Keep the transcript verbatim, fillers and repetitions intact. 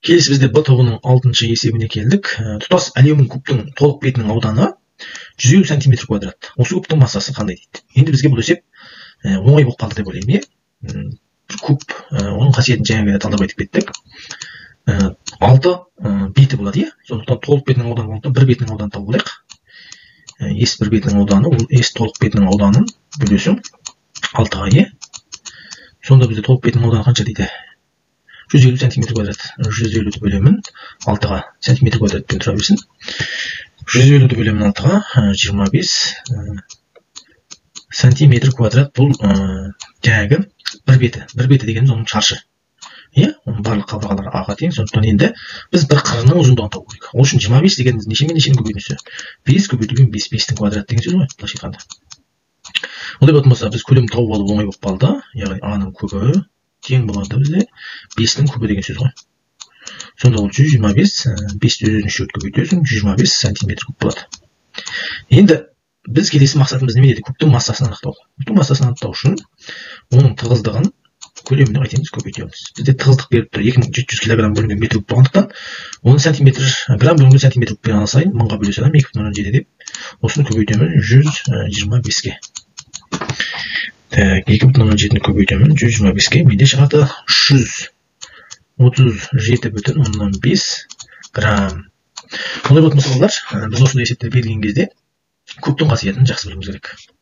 Келесі бізде Б тобының алтыншы есебіне келдік. Тұтас алюмин кубтың толық бетінің ауданы жүз елу сантиметр квадрат. Осы кубтың массасы қандай дейді. Енді бізге бұл есеп оңай болып қалды деп ойлаймын. Бір куб, оның қасиетін жаңа талдап айтып кеттік. алты беті болады, иә. Сондықтан толық бетінің ауданы болғандықтан бір бетінің ауданын тауып алайық. С бір бетінің ауданы, ол С толық бетінің ауданын бөлесің алтыға, иә. Сонда бізде толық бетінің ауданы қанша дейді? жүз елу сантиметр квадрат. жүз елуді бөлемін алтыға, сантиметр квадратпен тұра берсін. жүз елуді бөлемін алтыға, жиырма бес сантиметр квадрат. Бұл жаңағы бір беті. Бір беті дегеніміз оның шаршы. Иә, оның барлық қабырғалары аға тең. Сондықтан енді біз бір қырының ұзындығын табу керек. Ол үшін жиырма бес дегеніміз нешемен нешенің көбейтіндісі? бес көбейтілген бес, бестің квадраты деген сөз ғой, былайша айтқанда. Ондай болатын болса, біз көлемін тауып алу оңай болып қалды. Яғни А-ның көбі тең болады бізде бестің көбі деген сөз ғой. Сонда ол жүз жиырма бес, бесті өзінше өт көбейтесің, жүз жиырма бес сантиметр куб болады. Енді біз келесі мақсатымыз неме деді? Кубтың массасын анықтау. Кубтың массасын анықтау үшін оның тығыздығын көлеміне қайтеміз, көбейтеміз. Бізде тығыздық беріп тұр екі мың жеті жүз килограмм бөлінген метр куб болғандықтан, оны сантиметр, грамм бөлінген сантиметр кубпен алсайын, мыңға бөле салам екі бүтін оннан жеті деп, осыны көбейтемін жүз жиырма беске. екі бүтін оннан жетіні көбейтемін жүз жиырма беске. Менде шығады үш жүз отыз жеті бүтін оннан бес грамм. Ондай болатын болса, біз осындай есептерді берілген кезде кубтың қасиетін жақсы білуіміз керек.